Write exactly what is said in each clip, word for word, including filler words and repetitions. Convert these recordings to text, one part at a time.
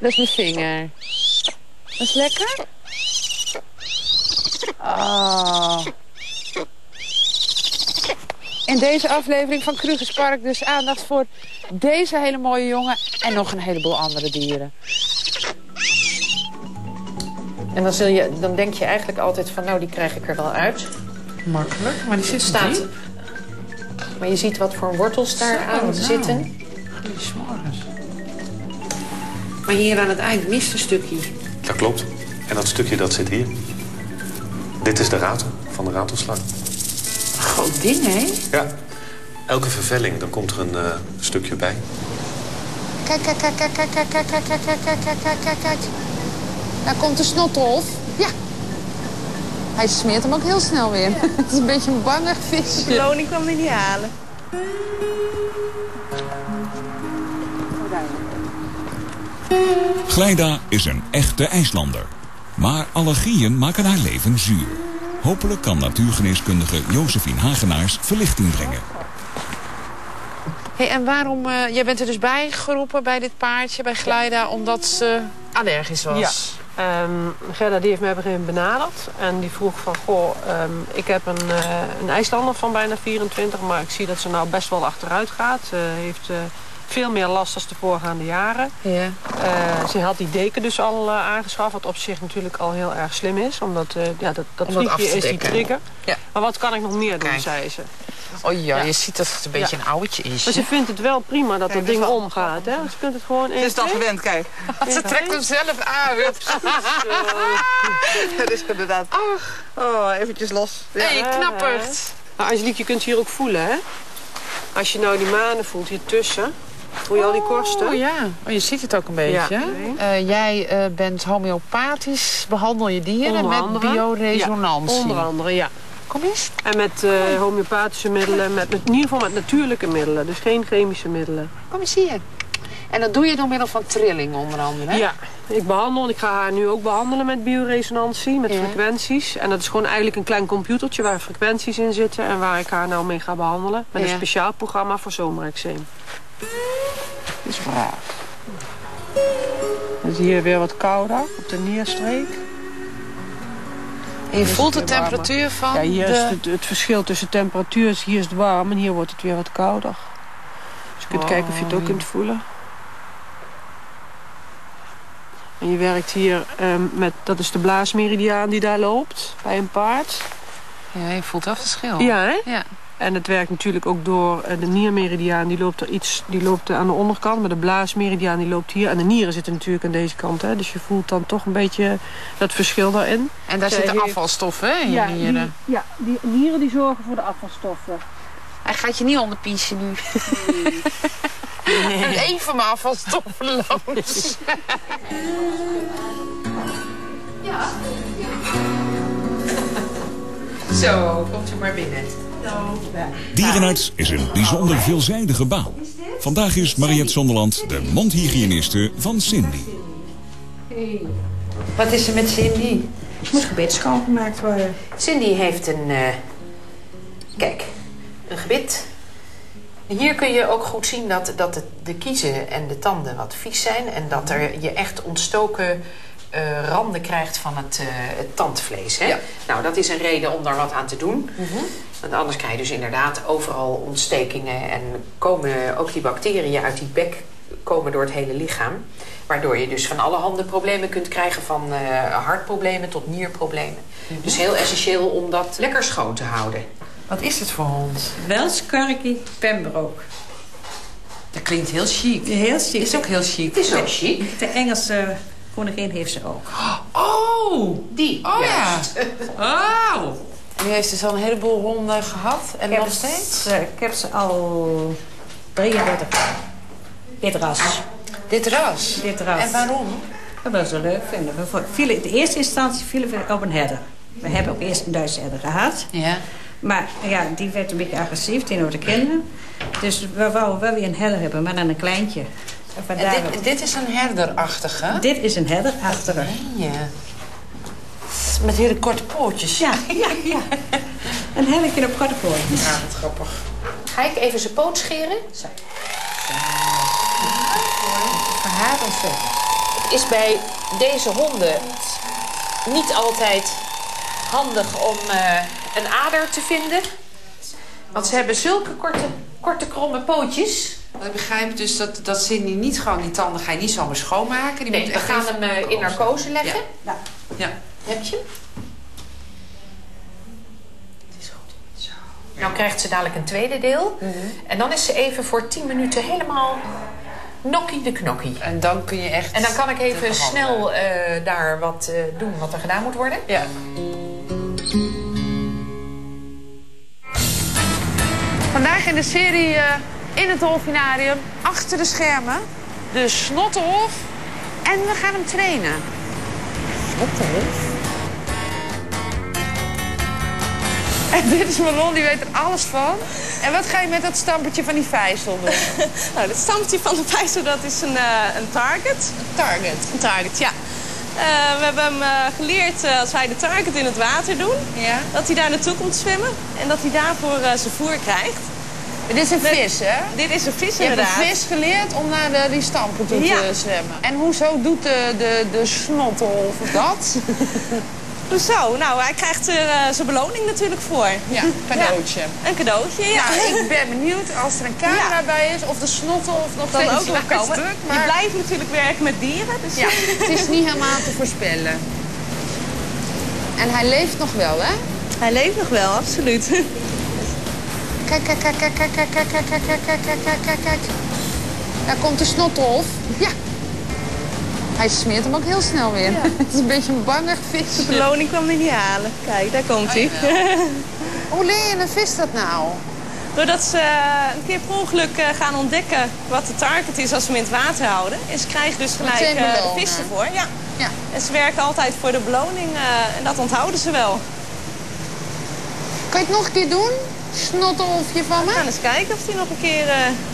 Dat is mijn vinger. Dat is lekker? Oh. In deze aflevering van Krugerspark dus aandacht voor deze hele mooie jongen en nog een heleboel andere dieren. En dan, zul je, dan denk je eigenlijk altijd van, nou, die krijg ik er wel uit. Makkelijk, maar die zit Staat. diep. Maar je ziet wat voor wortels daar Zo, aan nou. zitten. Goedemorgens. Maar hier aan het eind mist een stukje. Dat klopt. En dat stukje dat zit hier. Dit is de ratel van de ratelslang. Groot ding, hè? Ja. Elke vervelling, dan komt er een uh, stukje bij. Kijk, kijk, kijk, kijk, kijk, kijk, kijk, kijk, kijk, kijk, kijk, kijk, kijk, kijk. Daar komt de snotolf. Ja. Hij smeert hem ook heel snel weer. Het is een beetje een bangig visje. De beloning kwam hij niet halen. Glijda is een echte IJslander. Maar allergieën maken haar leven zuur. Hopelijk kan natuurgeneeskundige Josephine Hagenaars verlichting brengen. Hey, en waarom, uh, jij bent er dus bij geroepen bij dit paardje, bij Glijda, omdat ze allergisch was? Ja. Um, Gerda die heeft mij op een gegeven moment benaderd. En die vroeg van, goh, um, ik heb een, uh, een IJslander van bijna vierentwintig... maar ik zie dat ze nou best wel achteruit gaat. Ze heeft uh, veel meer last dan de voorgaande jaren. Ja. Uh, ze had die deken dus al uh, aangeschaft, wat op zich natuurlijk al heel erg slim is. Omdat uh, ja, dat, dat Om dat vliegje af te is die dekken. trigger. Ja. Maar wat kan ik nog meer doen, Kijk. zei ze. Oh ja, Ja. je ziet dat het een beetje Ja. een oudje is. Maar ze vindt het wel prima dat Kijk, dat ding dus wel- omgaat. Hè? Ze kunt het gewoon Ze is het al even... gewend, kijk. Ze trekt hem zelf uit. Dat is inderdaad. Oh, eventjes los. Ja. Hé, hey, knappert. Maar Angelique, je kunt hier ook voelen, hè? Als je nou die manen voelt hier tussen, voel je al die korsten? Oh ja, oh, je ziet het ook een beetje. Ja. Uh, jij uh, bent homeopathisch, behandel je dieren Onder met andere. bioresonantie. Ja, onder andere, ja. Kom eens. En met uh, homeopathische middelen, met, met, in ieder geval met natuurlijke middelen. Dus geen chemische middelen. Kom eens hier. En dat doe je door middel van trilling onder andere, hè? Ja, ik behandel en ik ga haar nu ook behandelen met bioresonantie, met Ja. frequenties. En dat is gewoon eigenlijk een klein computertje waar frequenties in zitten en waar ik haar nou mee ga behandelen. Met Ja. een speciaal programma voor zomerexeem. Dat is braaf. Dan zie je weer wat kouder op de nierstreek. En je is voelt de het weer warmer. temperatuur van Ja, hier de... is het, het verschil tussen temperatuur. is- Hier is het warm en hier wordt het weer wat kouder. Dus je kunt Oh, kijken of je het ook ja. kunt voelen. En je werkt hier um, met, dat is de blaasmeridiaan die daar loopt bij een paard. Ja, je voelt wel verschil. Ja, hè? Ja. En het werkt natuurlijk ook door uh, de niermeridiaan, die loopt er iets, die loopt aan de onderkant. Maar de blaasmeridiaan die loopt hier. En de nieren zitten natuurlijk aan deze kant, hè. Dus je voelt dan toch een beetje dat verschil daarin. En daar Zij zitten heeft- afvalstoffen, hè, in je Ja, nieren. die, ja, die nieren die zorgen voor de afvalstoffen. Hij gaat je niet onder piezen nu. Nee. Even maar afvalstoffen langs. Ja. Zo, komt u maar binnen. Dierenarts is een bijzonder veelzijdige baan. Vandaag is Mariette Zonderland de mondhygiëniste van Cindy. Wat is er met Cindy? Het moet gebit schoongemaakt worden. Cindy heeft een... Uh, kijk, een gebit. Hier kun je ook goed zien dat, dat de, de kiezen en de tanden wat vies zijn. En dat er je echt ontstoken uh, randen krijgt van het, uh, het tandvlees. Hè? Ja. Nou, dat is een reden om daar wat aan te doen. Mm-hmm. Want anders krijg je dus inderdaad overal ontstekingen. En komen ook die bacteriën uit die bek komen door het hele lichaam. Waardoor je dus van alle handen problemen kunt krijgen. Van uh, hartproblemen tot nierproblemen. Mm-hmm. Dus heel essentieel om dat lekker schoon te houden. Wat is het voor hond? Welsh Corgi Pembroke. Dat klinkt heel chic. Heel chic. Is ook heel chic. Het is ook chic. De Engelse koningin heeft ze ook. Oh! Die, Oh juist. ja. Oh! U heeft dus al een heleboel honden gehad en nog steeds? Uh, ik heb ze al drieëndertig jaar. Dit ras. Dit ras? Dit ras. En waarom? Dat was zo leuk vinden. We vielen, in de eerste instantie vielen we op een herder. We hebben ook eerst een Duitse herder gehad. Ja. Maar ja, die werd een beetje agressief tegenover de kinderen. Dus we wouden wel weer een herder hebben, maar dan een kleintje. En En dit, dit is een herderachtige? Dit is een herderachtige. Nee, ja. Met hele korte pootjes. Ja, ja, ja. Een helletje op korte pootjes. Ja, wat grappig. Ga ik even zijn poot scheren? Zo. Verhaard ontzettend. is bij deze honden niet altijd handig om uh, een ader te vinden. Want ze hebben zulke korte, korte kromme pootjes. Ik begrijp dus dat, dat Cindy niet gewoon die tanden ga je niet zomaar schoonmaken. Die nee, moet we echt gaan even hem uh, in narcose leggen. Ja. ja. Heb je hem? Het is goed. Zo. Nou krijgt ze dadelijk een tweede deel. Mm-hmm. En dan is ze even voor tien minuten helemaal nokkie de knokkie. En dan kun je echt... En dan kan ik even snel uh, daar wat uh, doen wat er gedaan moet worden. Ja. Vandaag in de serie uh, in het dolfinarium, achter de schermen, de Snottenhof. En we gaan hem trainen. Snottenhof? En dit is Manon, die weet er alles van. En wat ga je met dat stampertje van die vijzel doen? Nou, het stampertje van de vijzel, dat is een, uh, een target. Een target? Een target, ja. Uh, we hebben hem uh, geleerd, uh, als wij de target in het water doen, ja. dat hij daar naartoe komt zwemmen en dat hij daarvoor uh, zijn voer krijgt. Maar dit is een vis, hè? Dit is een vis, je inderdaad. Je hebt een vis geleerd om naar de, die stamper toe ja. te zwemmen. En hoezo doet de, de, de Snottenhof dat? Hoezo? Nou, hij krijgt er uh, zijn beloning natuurlijk voor. Ja, cadeautje. Ja, een cadeautje, ja. Nou, ik ben benieuwd als er een camera ja. bij is of de Snottenhof nog dan steeds ook nog komen. Stuk, maar... Je blijft natuurlijk werken met dieren. Dus... Ja, het is niet helemaal te voorspellen. En hij leeft nog wel, hè? Hij leeft nog wel, absoluut. Kijk, kijk, kijk, kijk, kijk, kijk, kijk, kijk, kijk, kijk, kijk, kijk, kijk, kijk. Daar komt de Snottenhof. Ja. Hij smeert hem ook heel snel weer. Ja. Het is een beetje een bangig visje. De beloning kwam hij niet halen. Kijk, daar komt hij. Oh, hoe leer je een vis dat nou? Doordat ze een keer per ongeluk gaan ontdekken wat de target is als we hem in het water houden. En ze krijgen dus gelijk uh, de vis ervoor. Ja. Ja. En ze werken altijd voor de beloning uh, en dat onthouden ze wel. Kan je het nog een keer doen? Snottenhofje van me? We gaan eens kijken of hij nog een keer... Uh...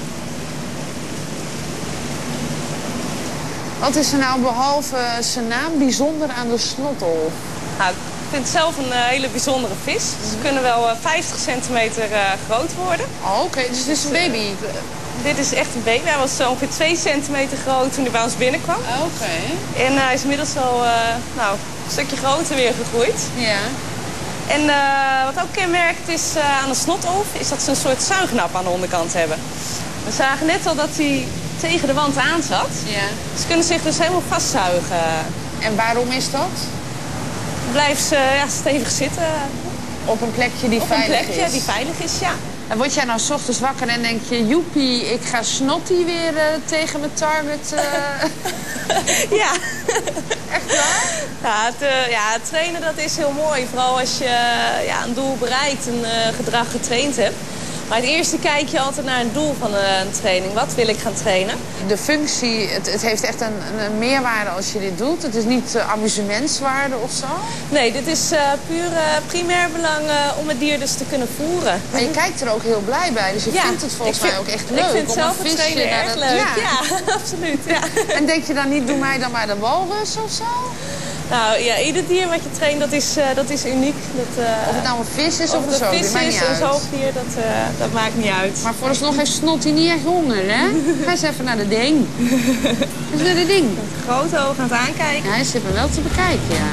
Wat is er nou behalve zijn naam bijzonder aan de Snottenhof? Nou, ik vind het zelf een uh, hele bijzondere vis. Ze kunnen wel uh, vijftig centimeter uh, groot worden. Oh, oké. Okay. Dus het is een baby? Uh, dit is echt een baby. Hij was uh, ongeveer twee centimeter groot toen hij bij ons binnenkwam. Oh, oké. Okay. En uh, hij is inmiddels al uh, nou, een stukje groter weer gegroeid. Ja. En uh, wat ook kenmerkend is uh, aan een Snottenhof, is dat ze een soort zuignap aan de onderkant hebben. We zagen net al dat hij tegen de wand aan zat. Ja. Ze kunnen zich dus helemaal vastzuigen. En waarom is dat? Blijven ze ja, stevig zitten. Op een plekje die Op veilig een plekje is? die veilig is, ja. En word jij nou 's ochtends wakker en denk je... joepie, ik ga Snotty weer uh, tegen mijn target... Uh... ja. Echt waar? Ja het, uh, ja, het trainen dat is heel mooi. Vooral als je uh, ja, een doel bereikt en uh, gedrag getraind hebt. Maar het eerste kijk je altijd naar een doel van een training. Wat wil ik gaan trainen? De functie, het, het heeft echt een, een meerwaarde als je dit doet. Het is niet uh, amusementswaarde of zo? Nee, dit is uh, puur uh, primair belang uh, om het dier dus te kunnen voeren. Maar je kijkt er ook heel blij bij, dus je ja, vindt het volgens vind, mij ook echt leuk. Ik vind om zelf een het trainen erg dat... leuk. Ja, ja absoluut. Ja. En denk je dan niet, doe mij dan maar de walrus of zo? Nou ja, ieder dier wat je traint, dat is, uh, dat is uniek. Dat, uh, of het nou een vis is of, of een het zoogdier, vis maakt is, niet een uit. zoogdier, dat, uh, dat maakt niet uit. Maar vooralsnog heeft Snotty niet echt honger, hè? Ga eens even naar de ding. Ga eens naar de ding. Met grote ogen aan het aankijken. Ja, hij zit me wel te bekijken, ja.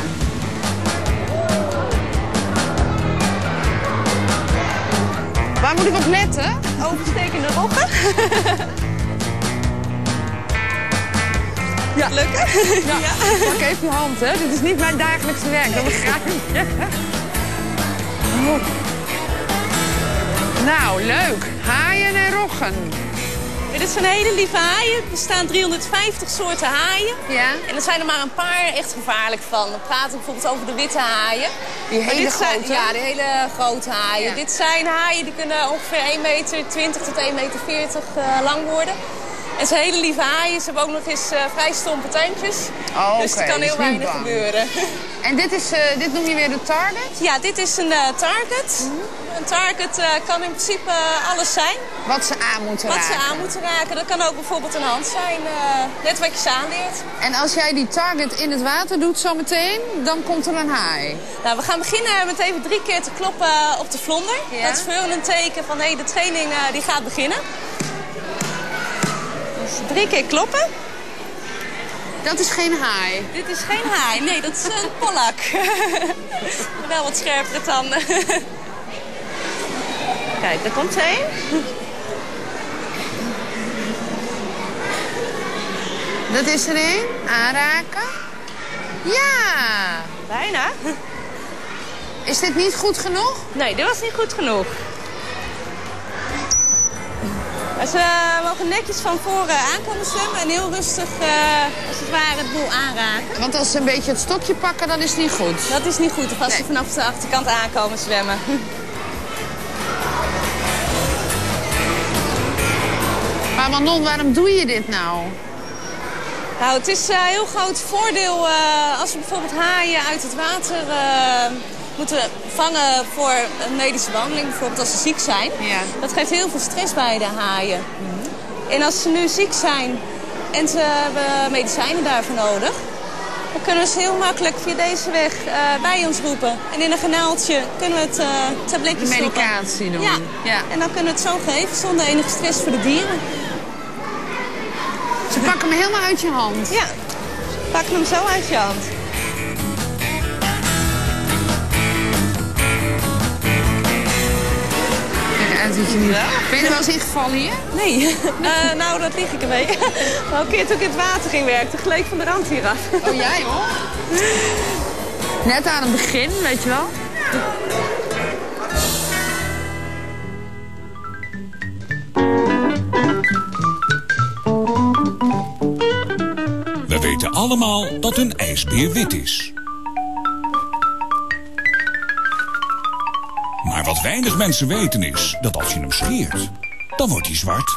Waar moet ik op letten? Overstekende roggen. Ja. Lukken? Ja. Ja. Pak even je hand, hè. Dit is niet mijn dagelijkse werk, dat begrijp je. Oh. Nou, leuk. Haaien en roggen. Ja, dit zijn hele lieve haaien. Er bestaan driehonderdvijftig soorten haaien. Ja. En er zijn er maar een paar echt gevaarlijk van. Dan praten we bijvoorbeeld over de witte haaien. Die hele dit grote? Zijn, ja, die hele grote haaien. Ja. Dit zijn haaien die kunnen ongeveer één meter twintig tot één meter veertig uh, lang worden. En ze zijn hele lieve haaien. Ze hebben ook nog eens uh, vrij stompe tandjes. Oh, dus okay. er kan heel dus weinig gebeuren. En dit, is, uh, dit noem je weer de target? Ja, dit is een uh, target. Mm-hmm. Een target uh, kan in principe uh, alles zijn. Wat ze aan moeten Wat raken? Wat ze aan moeten raken. Dat kan ook bijvoorbeeld een hand zijn. Uh, net wat je ze aanleert. En als jij die target in het water doet zometeen, dan komt er een haai? Nou, we gaan beginnen met even drie keer te kloppen op de vlonder. Ja? Dat is voor hun een teken van hey, de training uh, die gaat beginnen. Dus drie keer kloppen. Dat is geen haai. Dit is geen haai, nee, dat is een pollak. Wel wat scherpere tanden. Kijk, daar komt er een. Dat is er een. Aanraken. Ja. Bijna. Is dit niet goed genoeg? Nee, dit was niet goed genoeg. Maar ze mogen netjes van voren aankomen zwemmen en heel rustig, uh, als het ware, het boel aanraken. Want als ze een beetje het stokje pakken, dan is het niet goed. Dat is niet goed, of als Nee. ze vanaf de achterkant aankomen zwemmen. Maar Manon, waarom doe je dit nou? Nou, het is een uh, heel groot voordeel uh, als we bijvoorbeeld haaien uit het water uh, moeten vangen voor een medische behandeling. Bijvoorbeeld als ze ziek zijn. Ja. Dat geeft heel veel stress bij de haaien. Mm-hmm. En als ze nu ziek zijn en ze hebben medicijnen daarvoor nodig, dan kunnen we ze heel makkelijk via deze weg uh, bij ons roepen. En in een kanaaltje kunnen we het uh, tabletjes De stoppen. medicatie doen. Ja. Ja. En dan kunnen we het zo geven zonder enige stress voor de dieren. Ze pakken hem helemaal uit je hand. Ja, pakken hem zo uit je hand. Kijk uit dat je niet... Ben je er wel eens ingevallen hier? Nee, uh, nou dat lig ik ermee. Maar een keer toen ik in het water ging werken, toen gleed ik van de rand hier af. Oh, jij hoor. Net aan het begin, weet je wel. We weten allemaal dat een ijsbeer wit is. Maar wat weinig mensen weten is dat als je hem scheert, dan wordt hij zwart.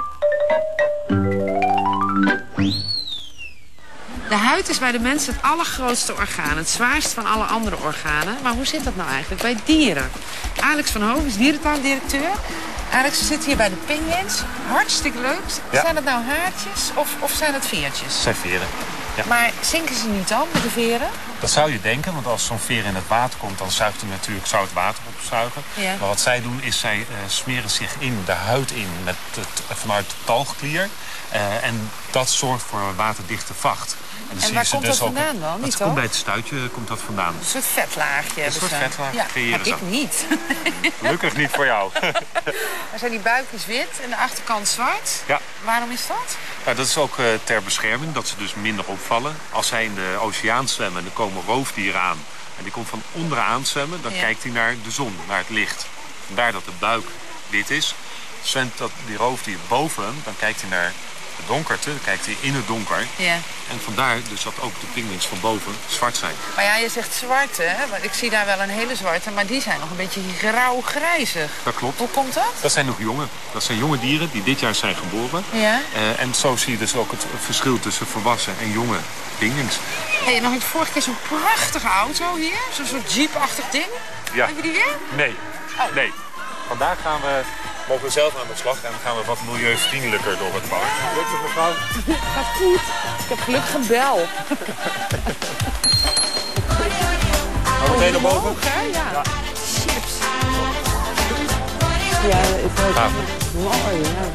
De huid is bij de mens het allergrootste orgaan. Het zwaarst van alle andere organen. Maar hoe zit dat nou eigenlijk bij dieren? Alex van Hoven is dierentuindirecteur. Alex, we zitten hier bij de pinguïns. Hartstikke leuk. Ja. Zijn het nou haartjes of, of zijn het veertjes? Het zijn veren. Ja. Maar zinken ze niet dan met de veren? Dat zou je denken, want als zo'n veer in het water komt, dan zuigt hij natuurlijk zout water opzuigen. Ja. Maar wat zij doen is, zij uh, smeren zich in de huid in met het, vanuit de talgklier. Uh, en dat zorgt voor een waterdichte vacht. En, En waar komt dat vandaan dan? Dat Niet komt toch? bij het stuitje komt dat vandaan. Een soort vetlaagje. Een soort vetlaagje ja, creëren maar ze. ik niet. Gelukkig niet voor jou. Maar zijn die buikjes wit en de achterkant zwart? Ja. Waarom is dat? Nou, dat is ook uh, ter bescherming, dat ze dus minder opvallen. Als zij in de oceaan zwemmen, dan komen roofdieren aan. En die komt van onderaan zwemmen, dan Ja. kijkt hij naar de zon, naar het licht. Vandaar dat de buik wit is. Zwemt dat die roofdier boven hem, dan kijkt hij naar de donkerte, dan kijkt hij in het donker. Ja. En vandaar dus dat ook de pinguïns van boven zwart zijn. Maar ja, je zegt zwart, hè? Want ik zie daar wel een hele zwarte, maar die zijn nog een beetje grauw-grijzig. Dat klopt. Hoe komt dat? Dat zijn nog jonge. Dat zijn jonge dieren die dit jaar zijn geboren. Ja. Uh, en zo zie je dus ook het verschil tussen volwassen en jonge pinguïns. Hé, hey, nog het vorige keer zo'n prachtige auto hier. Zo'n soort jeep-achtig ding. Ja. Heb je die weer? Nee. Oh. Nee. Vandaag gaan we, mogen we zelf aan de slag en gaan we wat milieuvriendelijker door het park. Gelukkig mevrouw. Gaat goed. Ik heb gelukkig een bel. Gaan we meteen naar boven? Omhoog, hè? Ja. ja. Chips. Ja, ik weet Gaaf. het. Mooi, ja.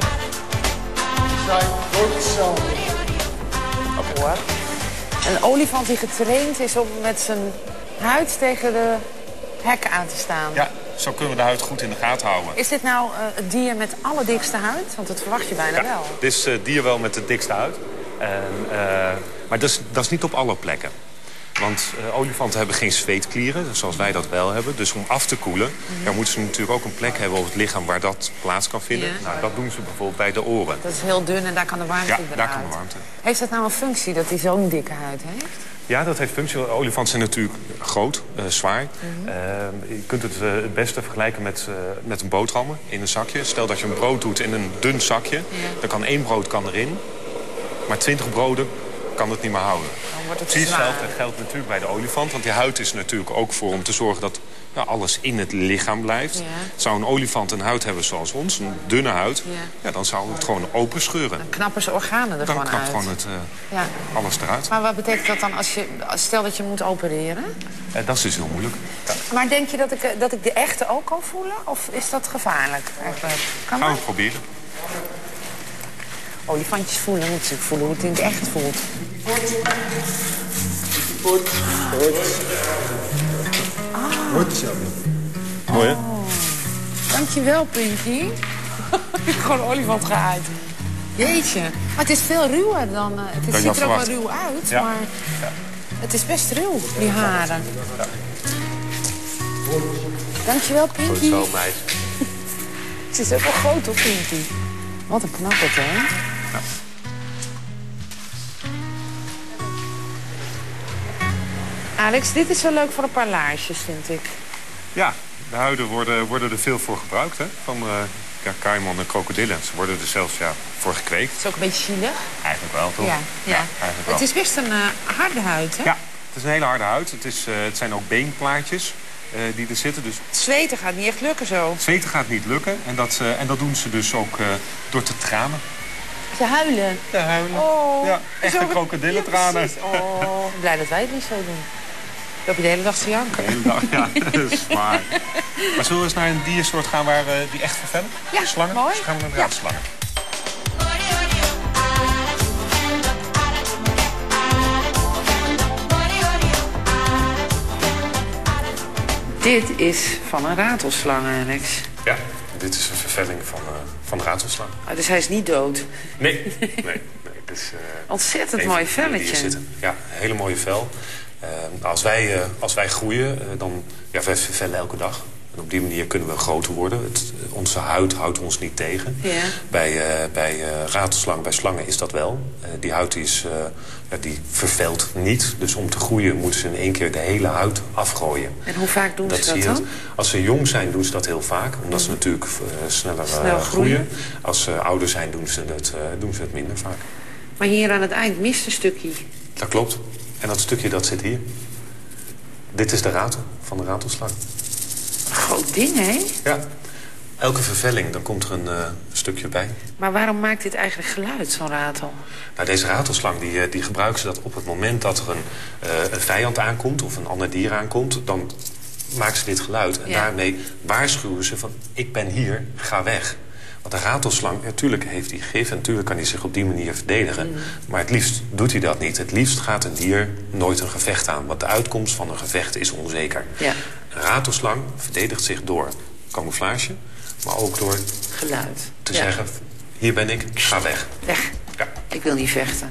Oké. Hoor. Een olifant die getraind is om met zijn huid tegen de hekken aan te staan. Ja, zo kunnen we de huid goed in de gaten houden. Is dit nou uh, het dier met allerdikste huid? Want dat verwacht je bijna Ja, wel. dit is het dier wel met de dikste huid. En, uh, maar dat is, dat is niet op alle plekken. Want uh, olifanten hebben geen zweetklieren, zoals wij dat wel hebben. Dus om af te koelen, mm-hmm. daar moeten ze natuurlijk ook een plek hebben op het lichaam waar dat plaats kan vinden. Ja. Nou, dat doen ze bijvoorbeeld bij de oren. Dat is heel dun en daar kan de warmte Ja, eruit. daar kan de warmte. Heeft dat nou een functie dat hij zo'n dikke huid heeft? Ja, dat heeft functie. Olifanten zijn natuurlijk groot, uh, zwaar. Mm-hmm. Uh, je kunt het uh, het beste vergelijken met, uh, met een boterhammen in een zakje. Stel dat je een brood doet in een dun zakje. Ja. Dan kan één brood kan erin, maar twintig broden kan het niet meer houden. Dan wordt het Precies zwaar. hetzelfde geldt natuurlijk bij de olifant. Want die huid is natuurlijk ook voor om te zorgen dat ja, alles in het lichaam blijft. Ja. Zou een olifant een huid hebben zoals ons, een dunne huid... Ja. Ja, dan zou het gewoon open scheuren. Dan knappen ze organen ervan Dan knapt uit. gewoon het, uh, Ja. alles eruit. Maar wat betekent dat dan als je... Stel dat je moet opereren? Uh, dat is dus heel moeilijk. Ja. Maar denk je dat ik, dat ik de echte ook kan voelen? Of is dat gevaarlijk eigenlijk? Kan Gaan we dat? proberen. olifantjes voelen natuurlijk voelen hoe het in het echt voelt. Ah. Mooi, hè? Oh. Dankjewel, Pinky. Ik heb gewoon een olifant gehaaid. Jeetje. Maar het is veel ruwer dan... Uh, het is, ziet er ook wel ruw uit, ja. maar... Ja. Het is best ruw, die haren. Ja. Dankjewel, Pinky. Goed zo, meisje. Ze is ook wel groot, hoor, Pinky. Wat een knappert, hè? Ja. Alex, dit is wel leuk voor een paar laarsjes, vind ik. Ja, de huiden worden, worden er veel voor gebruikt, hè? Van uh, ja, kaiman en krokodillen. Ze worden er zelfs ja, voor gekweekt. Het is ook een beetje zielig. Eigenlijk wel, toch? Ja, ja. ja eigenlijk wel. Het is best een uh, harde huid, hè? Ja, het is een hele harde huid. Het, is, uh, het zijn ook beenplaatjes uh, die er zitten. Dus... Het zweten gaat niet echt lukken zo. Het zweten gaat niet lukken. En dat, uh, en dat doen ze dus ook uh, door te tranen. Te huilen? Te huilen. Oh, ja, echte krokodillentranen. Ja, oh, ik ben blij dat wij het niet zo doen. Loop je de hele dag te janken. De hele dag, ja. Dat is waar. Maar zullen we eens naar een diersoort gaan waar uh, die echt vervellen? Ja, slangen? mooi. Dus gaan we naar de raadslangen. Dit is van een ratelslang, Alex. Ja, dit is een vervelling van, uh, van de ratelslang. Oh, dus hij is niet dood? Nee, nee. nee dus, uh, ontzettend mooi velletje. Ja, een hele mooie vel. Uh, als, wij, uh, als wij groeien, uh, dan ja, wij vervellen elke dag. En op die manier kunnen we groter worden. Het, uh, onze huid houdt ons niet tegen. Ja. Bij, uh, bij uh, ratelslangen, bij slangen is dat wel. Uh, die huid is, uh, ja, die vervelt niet. Dus om te groeien moeten ze in één keer de hele huid afgooien. En hoe vaak doen dat ze dat dan? Als ze jong zijn doen ze dat heel vaak. Omdat ze natuurlijk uh, sneller uh, Snel groeien. groeien. Als ze ouder zijn doen ze, het, uh, doen ze het minder vaak. Maar hier aan het eind mist een stukje. Dat klopt. En dat stukje dat zit hier. Dit is de ratel van de ratelslang. Groot ding, hè? Ja. Elke vervelling, dan komt er een uh, stukje bij. Maar waarom maakt dit eigenlijk geluid, zo'n ratel? Nou, deze ratelslang die, die gebruiken ze dat op het moment dat er een, uh, een vijand aankomt... of een ander dier aankomt, dan maken ze dit geluid. En ja. daarmee waarschuwen ze van, ik ben hier, ga weg. Want een ratelslang, natuurlijk heeft hij gif... en natuurlijk kan hij zich op die manier verdedigen. Mm. Maar het liefst doet hij dat niet. Het liefst gaat een dier nooit een gevecht aan. Want de uitkomst van een gevecht is onzeker. Ja. Een ratelslang verdedigt zich door camouflage... maar ook door geluid te ja. zeggen, hier ben ik, ga weg. Weg. Ja. Ik wil niet vechten.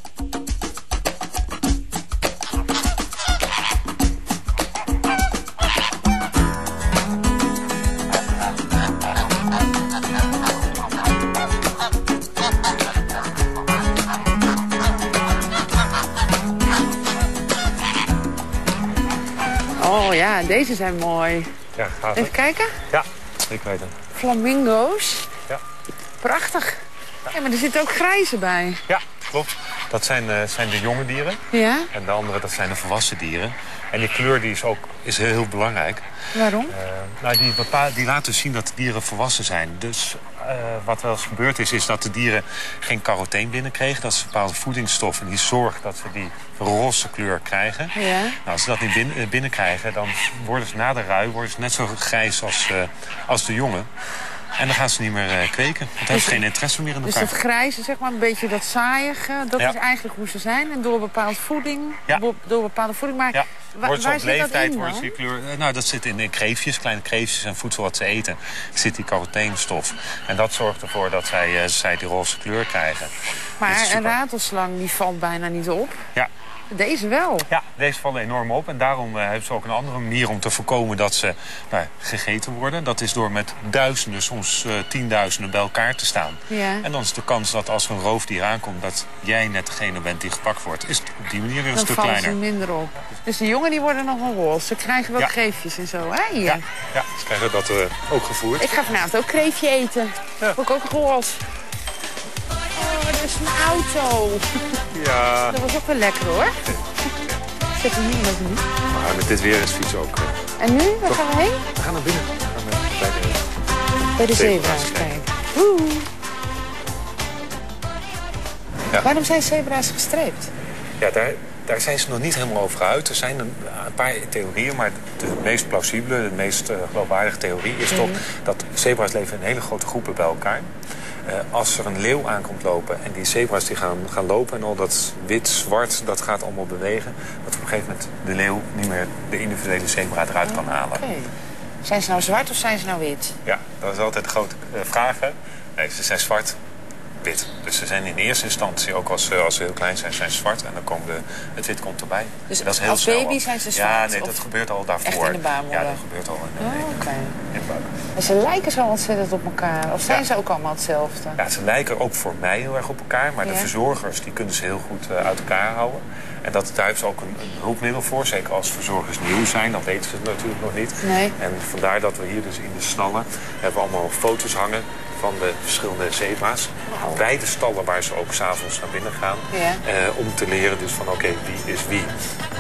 Oh ja, deze zijn mooi. Ja, gaaf. Even kijken? Ja, ik weet het. Flamingo's. Ja. Prachtig. Ja. Ja, maar er zitten ook grijze bij. Ja, klopt. Dat zijn, uh, zijn de jonge dieren. Ja. En de andere, dat zijn de volwassen dieren. En die kleur die is ook is heel, heel belangrijk. Waarom? Uh, nou, die, bepaal, die laten zien dat de dieren volwassen zijn. Dus uh, wat wel eens gebeurd is, is dat de dieren geen caroteen binnenkregen. Dat is een bepaalde voedingsstof en die zorgt dat ze die roze kleur krijgen. Ja. Nou, als ze dat niet binnen, binnenkrijgen, dan worden ze na de rui worden ze net zo grijs als, uh, als de jongen. En dan gaan ze niet meer uh, kweken. Want dan hebben ze geen interesse meer in elkaar. Dus dat grijze, zeg maar, een beetje dat saaiige, dat ja. is eigenlijk hoe ze zijn. En door bepaalde voeding, ja. door bepaalde voeding. Maar ja. wa wordt waar op zit leeftijd dat in wordt die kleur. Nou, dat zit in, in kreefjes, kleine kreefjes en voedsel wat ze eten. Zit die caroteenstof. En dat zorgt ervoor dat zij, uh, zij die roze kleur krijgen. Maar een ratelslang die valt bijna niet op. Ja. Deze wel. Ja, deze vallen enorm op. En daarom uh, hebben ze ook een andere manier om te voorkomen dat ze nou, gegeten worden. Dat is door met duizenden, soms uh, tienduizenden bij elkaar te staan. Ja. En dan is de kans dat als er een roofdier aankomt, dat jij net degene bent die gepakt wordt. Is het op die manier een dan stuk kleiner. Dan vallen ze minder op. Dus de jongen die worden nog wel roze. Ze krijgen wel ja. kreefjes en zo. Hè? Ja. ja, ze krijgen dat uh, ook gevoerd. Ik ga vanavond ook kreefje eten. Ja. Word ik ook roze. Oh, dat is een auto. Ja. Dat was ook wel lekker, hoor. Zet hem hier nog niet. Maar met dit weer is fietsen ook. Uh, en nu? Waar gaan we heen? We gaan naar binnen. We gaan uh, bij de, bij de zebra's kijken. Oeh. Ja. Waarom zijn zebra's gestreept? Ja, daar, daar zijn ze nog niet helemaal over uit. Er zijn een, een paar theorieën, maar de meest plausibele, de meest uh, geloofwaardige theorie is mm-hmm. toch dat zebra's leven in hele grote groepen bij elkaar. Uh, als er een leeuw aankomt lopen en die zebra's die gaan, gaan lopen... en al dat wit, zwart, dat gaat allemaal bewegen... dat op een gegeven moment de leeuw niet meer de individuele zebra eruit kan halen. Okay. Zijn ze nou zwart of zijn ze nou wit? Ja, dat is altijd de grote uh, vraag. Hè? Nee, ze zijn zwart, wit. Dus ze zijn in eerste instantie, ook als, uh, als ze heel klein zijn, zijn ze zwart. En dan komt de, het wit komt erbij. Dus dat is heel als snel baby al. zijn ze zwart? Ja, nee, dat gebeurt al daarvoor. Echt in de baarmoeder? Ja, dat gebeurt al in de, oh, in, okay. in de buik. En ze lijken zo ontzettend op elkaar? Of zijn ja. ze ook allemaal hetzelfde? Ja, ze lijken ook voor mij heel erg op elkaar. Maar ja. de verzorgers die kunnen ze heel goed uh, uit elkaar houden. En dat, daar hebben ze ook een, een hulpmiddel voor. Zeker als verzorgers nieuw zijn, dan weten ze het natuurlijk nog niet. Nee. En vandaar dat we hier dus in de stallen hebben we allemaal foto's hangen van de verschillende zebra's. Wow. Bij de stallen waar ze ook s'avonds naar binnen gaan. Ja. Uh, om te leren dus van oké, okay, wie is wie.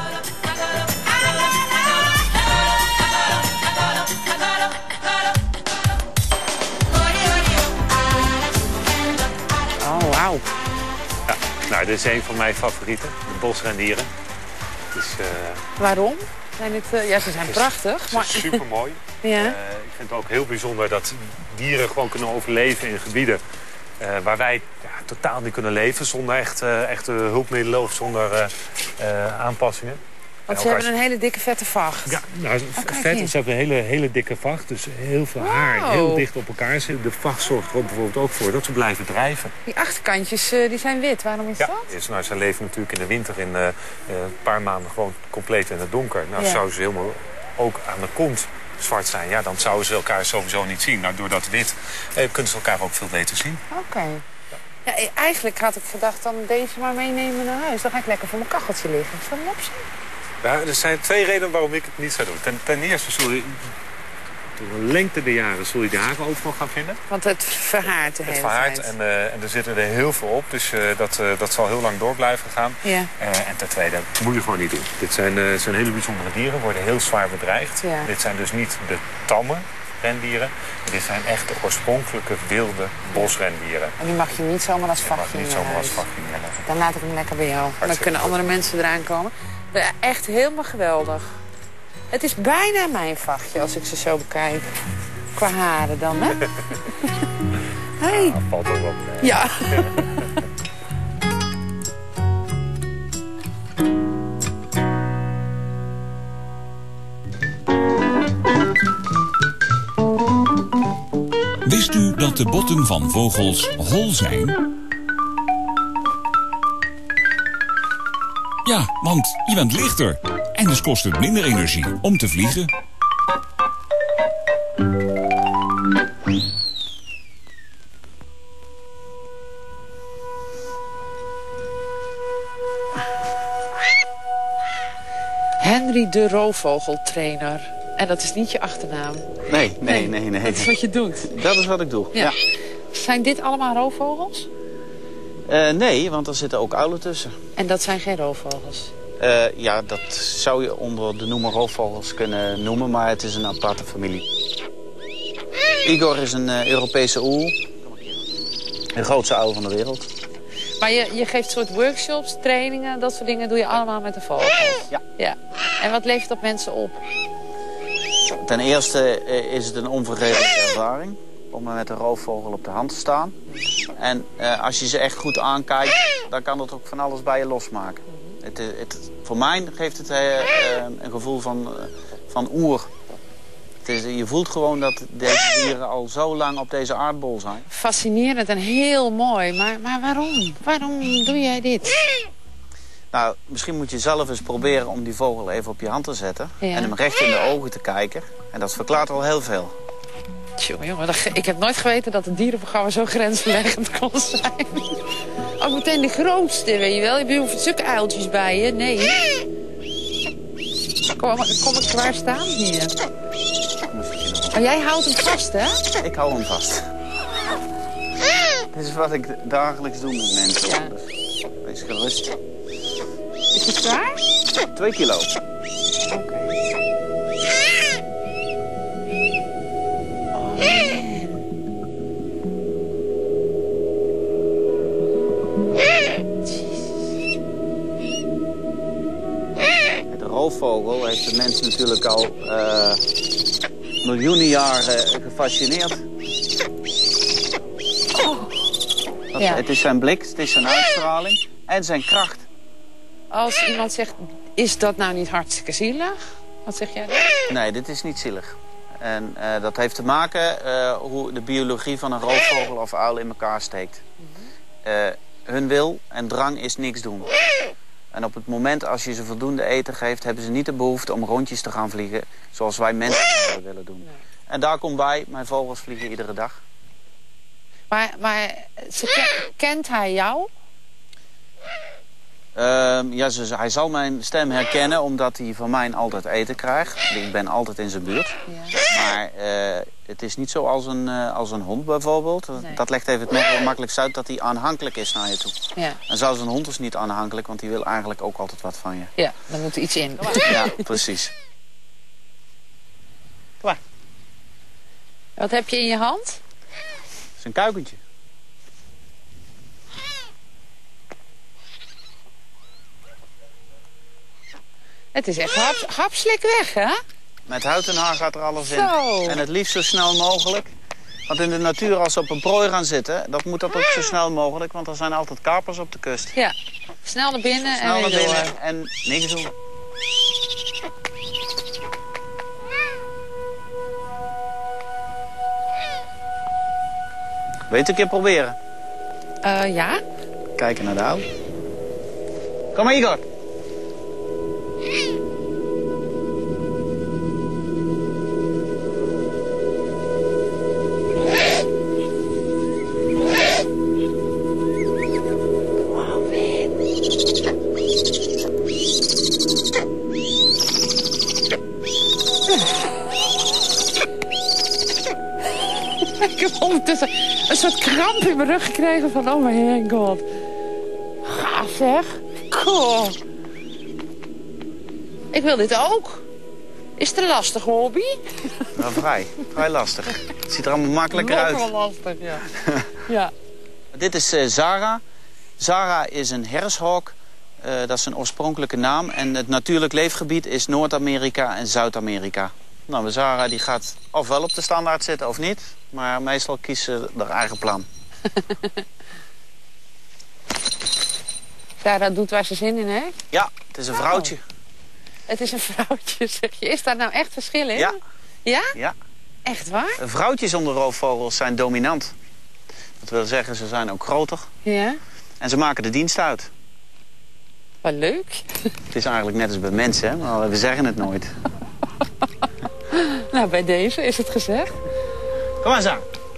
Oh, wauw. Ja, nou, dit is een van mijn favorieten, de bosrendieren. Dus, uh, waarom? Zijn dit, uh, ja, ze zijn is, prachtig. Het maar... is super mooi. ja. uh, ik vind het ook heel bijzonder dat dieren gewoon kunnen overleven in gebieden uh, waar wij ja, totaal niet kunnen leven zonder echt, uh, echte hulpmiddelen of zonder uh, uh, aanpassingen. Want ze hebben een hele dikke vette vacht. Ja, nou, oh, vet. Ze hebben een hele, hele dikke vacht. Dus heel veel wow. haar, heel dicht op elkaar zitten. De vacht zorgt er ook bijvoorbeeld ook voor dat ze blijven drijven. Die achterkantjes uh, die zijn wit. Waarom is ja, dat? Is, nou, ze leven natuurlijk in de winter in uh, een paar maanden gewoon compleet in het donker. Nou, ja. zouden ze helemaal ook aan de kont zwart zijn. Ja, dan zouden ze elkaar sowieso niet zien. Nou, door dat wit eh, kunnen ze elkaar ook veel beter zien. Oké. Okay. Ja, eigenlijk had ik gedacht dan deze maar meenemen naar huis. Dan ga ik lekker voor mijn kacheltje liggen. Zal ik hem opzien? Ja, er zijn twee redenen waarom ik het niet zou doen. Ten, ten eerste zul je door de lengte der jaren zul je de haren overal gaan vinden. Want het verhaart de hele Het verhaart tijd. en, uh, en er zitten er heel veel op. Dus uh, dat, uh, dat zal heel lang door blijven gaan. Ja. Uh, en ten tweede, dat moet je gewoon niet doen. Dit zijn, uh, zijn hele bijzondere dieren, worden heel zwaar bedreigd. Ja. Dit zijn dus niet de tamme rendieren. Dit zijn echt de oorspronkelijke wilde bosrendieren. En die mag je niet zomaar als vachtje neerleggen. Niet zomaar als vachtje neerleggen. Dan laat ik hem lekker bij jou. Hartstikke dan kunnen andere mensen eraan komen. Echt helemaal geweldig. Het is bijna mijn vachtje als ik ze zo bekijk. Qua haren dan, hè? Hey. Ja, valt ook wel. Ja. Wist u dat de botten van vogels hol zijn? Ja, want je bent lichter. En dus kost het minder energie om te vliegen. Henry de roofvogeltrainer. En dat is niet je achternaam. Nee, nee, nee, nee. Dat is wat je doet. Dat is wat ik doe, ja. ja. Zijn dit allemaal roofvogels? Uh, nee, want er zitten ook uilen tussen. En dat zijn geen roofvogels? Uh, ja, dat zou je onder de noemer roofvogels kunnen noemen, maar het is een aparte familie. Igor is een uh, Europese oel. De grootste uil van de wereld. Maar je, je geeft soort workshops, trainingen, dat soort dingen doe je allemaal met de vogels? Ja. ja. En wat levert dat mensen op? Ten eerste uh, is het een onvergetelijke ervaring om met een roofvogel op de hand te staan. En uh, als je ze echt goed aankijkt, dan kan dat ook van alles bij je losmaken. Het, het, voor mij geeft het uh, een gevoel van, uh, van oer. Het is, je voelt gewoon dat deze dieren al zo lang op deze aardbol zijn. Fascinerend en heel mooi, maar, maar waarom? Waarom doe jij dit? Nou, misschien moet je zelf eens proberen om die vogel even op je hand te zetten. Ja. En hem recht in de ogen te kijken. En dat verklaart al heel veel. Tjonge, jongen, ik heb nooit geweten dat het dierenprogramma zo grensverleggend kon zijn. Ook meteen de grootste, weet je wel. Je hoeft zulke uiltjes bij je. Nee. Kom, kom ik waar staan hier? Maar jij houdt hem vast, hè? Ik hou hem vast. Dit is wat ik dagelijks doe met mensen. Ja. Dus wees gerust. Is het zwaar? Twee kilo. Oké. Okay. Oh, man. De roofvogel heeft de mens natuurlijk al uh, miljoenen jaren gefascineerd. Oh. Dat, Ja. Het is zijn blik, het is zijn uitstraling en zijn kracht. Als iemand zegt, is dat nou niet hartstikke zielig? Wat zeg jij dan? Nee, dit is niet zielig. En uh, dat heeft te maken uh, hoe de biologie van een roofvogel of uil in elkaar steekt. Uh, hun wil en drang is niks doen. En op het moment als je ze voldoende eten geeft, hebben ze niet de behoefte om rondjes te gaan vliegen zoals wij mensen zouden willen doen. En daar komt bij, mijn vogels vliegen iedere dag. Maar, maar ze ken- kent hij jou? Uh, ja, ze, hij zal mijn stem herkennen omdat hij van mij altijd eten krijgt. Ik ben altijd in zijn buurt. Ja. Maar uh, het is niet zo als een, uh, als een hond bijvoorbeeld. Nee. Dat legt even het makkelijkst uit dat hij aanhankelijk is naar je toe. Ja. En zelfs een hond is niet aanhankelijk, want die wil eigenlijk ook altijd wat van je. Ja, daar moet er iets in. Ja, precies. Kom maar. Wat heb je in je hand? Het is een kuikentje. Het is echt hap, hapslik weg, hè? Met huid en haar gaat er alles Zo. in. En het liefst zo snel mogelijk. Want in de natuur, als ze op een prooi gaan zitten, dat moet dat ook zo snel mogelijk. Want er zijn altijd kapers op de kust. Ja. Snel naar binnen Snel en naar weer door. binnen en niks doen. Wil je het een keer proberen? Uh, ja? Kijken naar de oude. Kom maar, Igor. Ik heb ondertussen een soort kramp in mijn rug gekregen van, oh mijn god. Gaaf zeg. Cool. Ik wil dit ook. Is het een lastige hobby? Nou, vrij. Vrij lastig. Het ziet er allemaal makkelijker Nog uit. wel lastig, ja. Ja. Dit is uh, Zara. Zara is een herfsthawk. Uh, dat is een oorspronkelijke naam. En het natuurlijk leefgebied is Noord-Amerika en Zuid-Amerika. Nou, de Zara die gaat ofwel op de standaard zitten of niet. Maar meestal kiezen ze haar eigen plan. Sarah doet waar ze zin in heeft? Ja, het is een vrouwtje. Oh. Het is een vrouwtje, zeg je. Is daar nou echt verschil in? Ja. Ja? Ja. Echt waar? Vrouwtjes onder roofvogels zijn dominant. Dat wil zeggen, ze zijn ook groter. Ja. En ze maken de dienst uit. Wat leuk. Het is eigenlijk net als bij mensen, hè? Maar we zeggen het nooit. Nou, bij deze is het gezegd. Kom maar, Zara.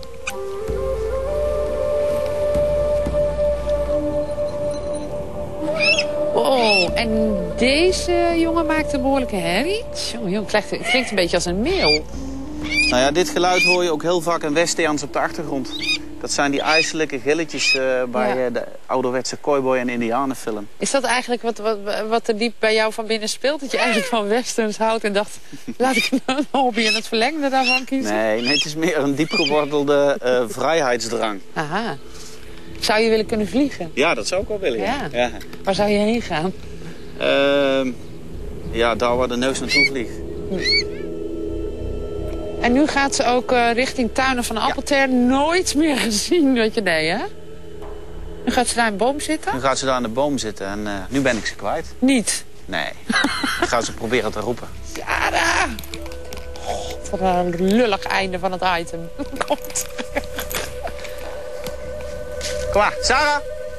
Oh, en deze jongen maakt een behoorlijke herrie. Jongen, jongen, het klinkt, het klinkt een beetje als een meeuw. Nou ja, dit geluid hoor je ook heel vaak in West-Indiaans op de achtergrond. Dat zijn die ijselijke gilletjes uh, bij Ja. uh, de ouderwetse cowboy- en indianenfilm. Is dat eigenlijk wat, wat, wat er diep bij jou van binnen speelt? Dat je eigenlijk van westerns houdt en dacht, laat ik een hobby en het verlengde daarvan kiezen? Nee, nee, het is meer een diepgewortelde uh, vrijheidsdrang. Aha. Zou je willen kunnen vliegen? Ja, dat zou ik wel willen. Ja. Ja. Waar zou je heen gaan? Uh, ja, daar waar de neus naartoe vliegt. En nu gaat ze ook uh, richting Tuinen van Appeltern. Ja. Nooit meer gezien, weet je, nee, hè? Nu gaat ze daar in de boom zitten? Nu gaat ze daar in de boom zitten en uh, nu ben ik ze kwijt. Niet? Nee. Ik ga ze proberen te roepen. Sarah! Oh, wat een lullig einde van het item. Komt. Kom maar, Sarah!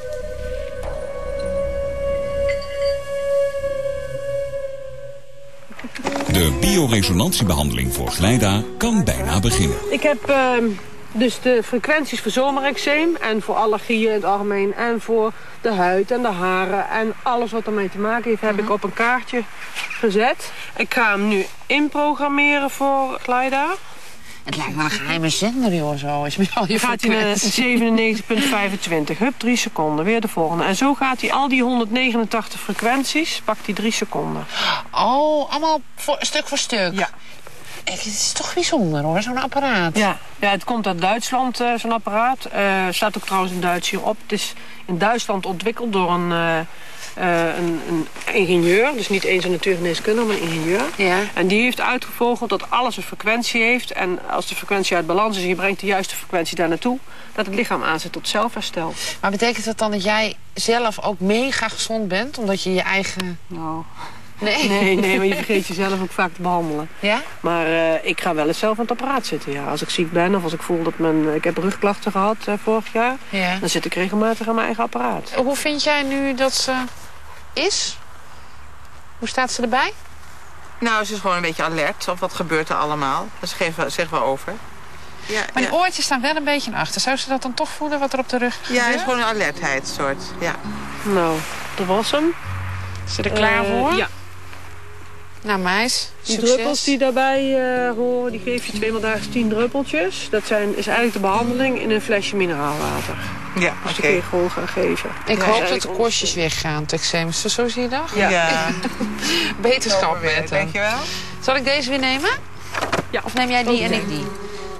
De bioresonantiebehandeling voor Glijda kan bijna beginnen. Ik heb uh, dus de frequenties voor zomereczeem en voor allergieën in het algemeen en voor de huid en de haren en alles wat ermee te maken heeft, heb ik op een kaartje gezet. Ik ga hem nu inprogrammeren voor Glijda. Het lijkt wel een geheime zender, joh, zo. Is al je gaat hij naar zevenennegentig komma vijfentwintig. Hup, drie seconden. Weer de volgende. En zo gaat hij al die honderdnegenentachtig frequenties, pakt hij drie seconden. Oh, allemaal voor, stuk voor stuk? Ja. Het is toch bijzonder, hoor, zo'n apparaat. Ja. ja, het komt uit Duitsland, uh, zo'n apparaat. Uh, staat ook trouwens in Duits hierop. Het is in Duitsland ontwikkeld door een uh, uh, een, een ingenieur. Dus niet eens een natuurgeneeskundige, maar een ingenieur. Ja. En die heeft uitgevogeld dat alles een frequentie heeft. En als de frequentie uit balans is en je brengt de juiste frequentie daar naartoe, dat het lichaam aanzet tot zelfherstel. Maar betekent dat dan dat jij zelf ook mega gezond bent? Omdat je je eigen... Nou... Nee. nee, nee, maar je vergeet jezelf ook vaak te behandelen. Ja? Maar uh, ik ga wel eens zelf aan het apparaat zitten, ja. Als ik ziek ben of als ik voel dat mijn... Ik heb rugklachten gehad uh, vorig jaar. Ja. Dan zit ik regelmatig aan mijn eigen apparaat. Hoe vind jij nu dat ze is? Hoe staat ze erbij? Nou, ze is gewoon een beetje alert op wat gebeurt er allemaal. Dus ze geeft wel, zegt wel over. Ja, maar ja. die oortjes staan wel een beetje naar achter. Zou ze dat dan toch voelen wat er op de rug gebeurt? Ja, het is gewoon een alertheid soort, ja. Nou, dat was hem. Is ze er klaar uh, voor? Ja. Nou, meis, Die succes. druppels die daarbij uh, horen, die geef je tweemaal dagelijks tien druppeltjes. Dat zijn, is eigenlijk de behandeling in een flesje mineraalwater. Ja, Dus oké. die kun je gewoon gaan geven. Ik Ja, hoop is dat de eigenlijk korstjes weggaan, het eczeem. Zo, zo zie je dat? Ja. Ja. Beterschap Weer, met hem. dankjewel. Zal ik deze weer nemen? Ja. Of neem jij die Ook en die. ik die?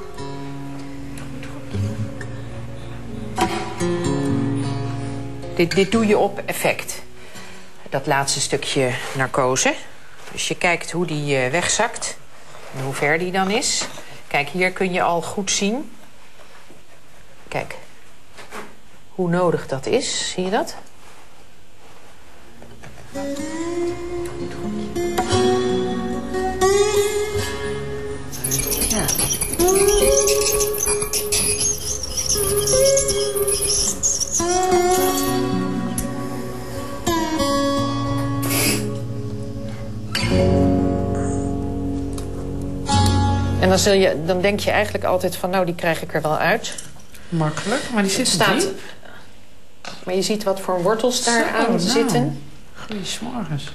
Dit, dit doe je op effect. Dat laatste stukje narcose. Dus je kijkt hoe die uh, wegzakt. En hoe ver die dan is. Kijk, hier kun je al goed zien. Kijk. Hoe nodig dat is. Zie je dat? Ja. En dan, zul je, dan denk je eigenlijk altijd van, nou, die krijg ik er wel uit. Makkelijk, maar die zit Staat. Maar je ziet wat voor wortels daar Zo, aan nou. zitten. Goeiemorgens.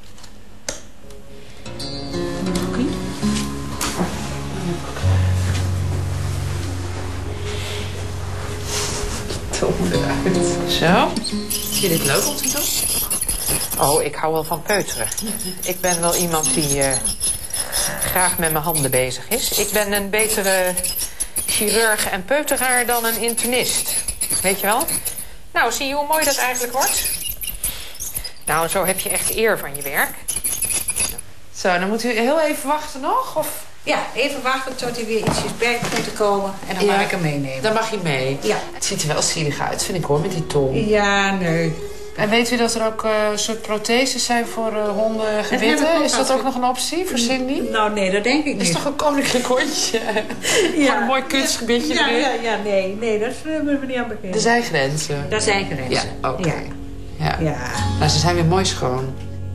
Zo. Vind je dit leuk om te doen? Oh, ik hou wel van peuteren. Ik ben wel iemand die uh, graag met mijn handen bezig is. Ik ben een betere chirurg en peuteraar dan een internist. Weet je wel? Nou, zie je hoe mooi dat eigenlijk wordt? Nou, zo heb je echt eer van je werk. Zo, dan moet u heel even wachten nog? Of? Ja, even wachten tot hij weer ietsjes bij komt te komen. En dan Ja. mag ik hem meenemen. Dan mag je mee. Ja. Het ziet er wel zielig uit, vind ik hoor, met die tong. Ja, nee. En weet u dat er ook uh, een soort protheses zijn voor uh, heb hondengewitten? ik ook Is dat al- ook nog een optie voor Cindy? Nou, nee, dat denk ik Het is niet. toch een koninklijk hondje? Gewoon een mooi kunstgebiedje ja, erin. ja, ja, nee, nee, dat uh, moeten we niet aan beginnen. Er zijn grenzen. Daar zijn grenzen. Ja, oké. Ja. Ja. Ja. Nou, ze zijn weer mooi schoon.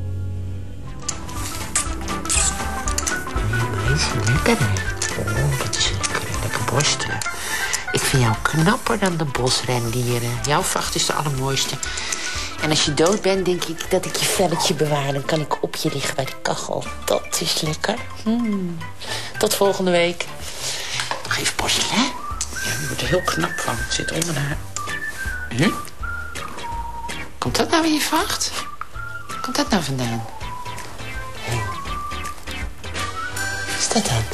Lekker. Oh, dat is lekker. Lekker borstelen. Ik vind jou knapper dan de bosrendieren. Jouw vacht is de allermooiste. En als je dood bent, denk ik dat ik je velletje bewaar. Dan kan ik op je liggen bij de kachel. Dat is lekker. Hmm. Tot volgende week. Nog even borstelen, hè? Ja, je wordt er heel knap van. Het zit onder de haar. Hm? Komt dat nou in je vacht? Komt dat nou vandaan? Wat is dat dan?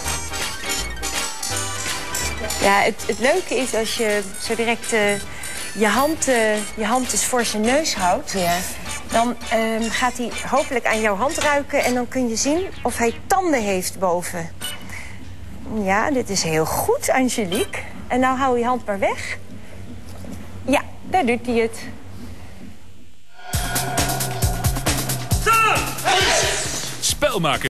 Ja, het, het leuke is als je zo direct uh, je, hand, uh, je hand dus voor zijn neus houdt. Ja. Dan uh, gaat hij hopelijk aan jouw hand ruiken en dan kun je zien of hij tanden heeft boven. Ja, dit is heel goed, Angelique. En nou hou je hand maar weg. Ja, daar doet hij het. Spelmaker.